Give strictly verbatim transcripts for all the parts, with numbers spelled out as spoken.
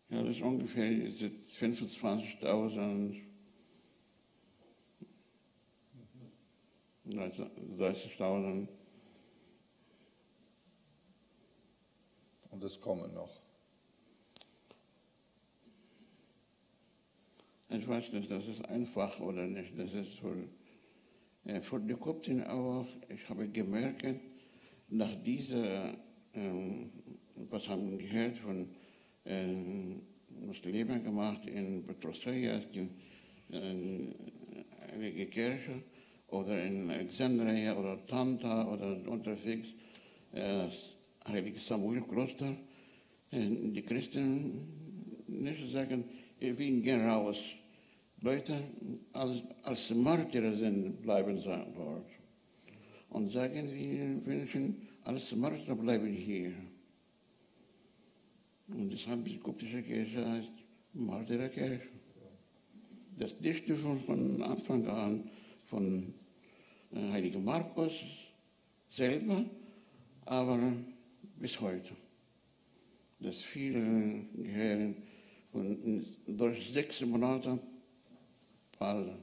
Ja, das ist ungefähr jetzt fünfundzwanzigtausend, dreißigtausend. Und es kommen noch. Ich weiß nicht, das ist einfach oder nicht. Das ist für, äh, für die Kopten auch. Ich habe gemerkt, nach dieser, ähm, was haben wir gehört von ähm, Muslimen gemacht in Petroseia, die äh, einige Kirche, oder in Alexandria oder Tanta oder unterwegs, äh, Heilige Samuel Kloster. Äh, die Christen nicht sagen, wir gehen raus. Leute als, als Märtyrer sind, bleiben dort. Und sagen, wir wünschen, als Märtyrer bleiben hier. Und deshalb die koptische Kirche heißt Märtyrerkirche. Das Dichte von, von Anfang an von äh, Heiligen Markus selber, aber bis heute. Das viele gehören von, durch sechs Monate alle.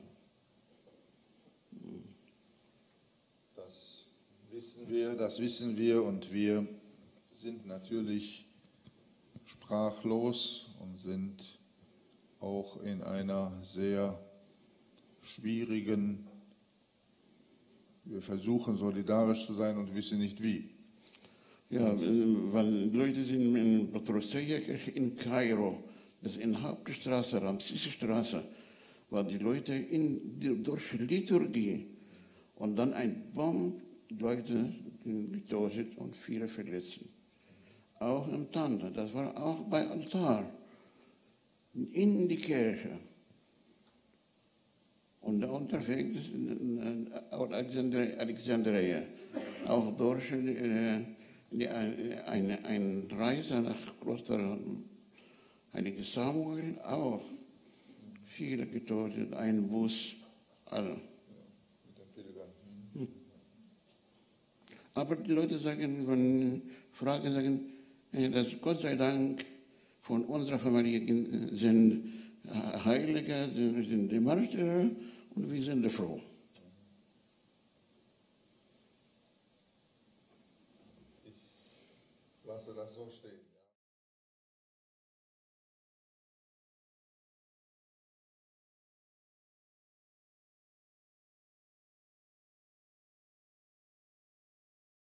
Das wissen wir, das wissen wir und wir sind natürlich sprachlos und sind auch in einer sehr schwierigen, wir versuchen solidarisch zu sein und wissen nicht wie. Ja, weil Leute sind in Petroseia-Kirche in Kairo, das ist in Hauptstraße, Ramses-Straße, weil die Leute in, die, durch Liturgie und dann ein Bomb, Leute getötet und viele verletzen. Auch im Tante, das war auch bei Altar, in die Kirche. Und da unterwegs in Alexandria, Alexandria, auch durch äh, die, eine, eine Reise nach Kloster Heilige Samuel, auch viele getötet, ein Bus, alle. Hm. Aber die Leute sagen, wenn Fragen sagen, dass Gott sei Dank von unserer Familie sind Heilige, sind die Märtyrer und wir sind froh. Ich lasse das so stehen.